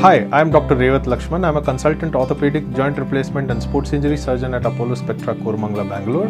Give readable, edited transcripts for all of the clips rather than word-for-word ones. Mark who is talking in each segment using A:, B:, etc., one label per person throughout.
A: Hi, I am Dr. Revath Lakshman. I am a consultant orthopedic, joint replacement and sports injury surgeon at Apollo Spectra, Koramangala, Bangalore.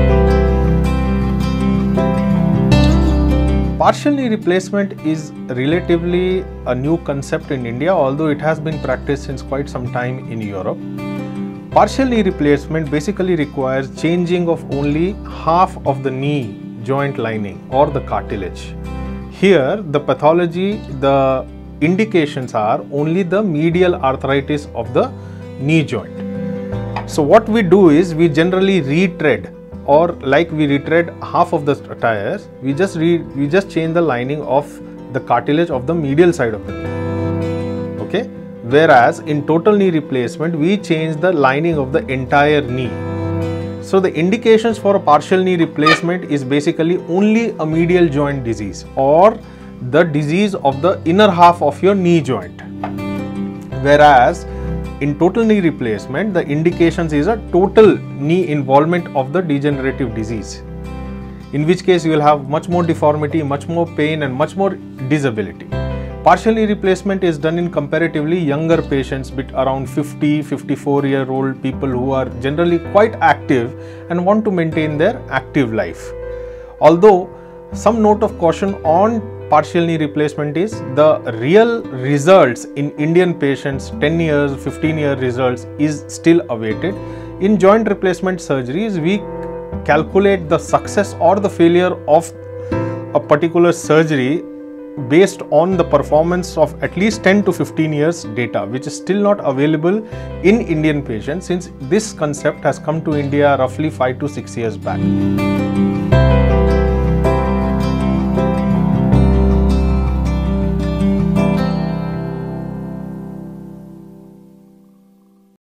A: Partial knee replacement is relatively a new concept in India, although it has been practiced since quite some time in Europe. Partial knee replacement basically requires changing of only half of the knee joint lining or the cartilage. Here, the pathology, the indications are only the medial arthritis of the knee joint. So what we do is we generally retread, or like we retread half of the tires, we just change the lining of the cartilage of the medial side of the knee. Okay? Whereas in total knee replacement, we change the lining of the entire knee. So the indications for a partial knee replacement is basically only a medial joint disease or the disease of the inner half of your knee joint. Whereas in total knee replacement, the indications is a total knee involvement of the degenerative disease, in which case you will have much more deformity, much more pain and much more disability. Partial knee replacement is done in comparatively younger patients, around 50-54-year-old people who are generally quite active and want to maintain their active life. Although some note of caution on partial knee replacement is the real results in Indian patients, 10 years, 15-year results is still awaited. In joint replacement surgeries, we calculate the success or the failure of a particular surgery based on the performance of at least 10 to 15 years data, which is still not available in Indian patients since this concept has come to India roughly 5 to 6 years back.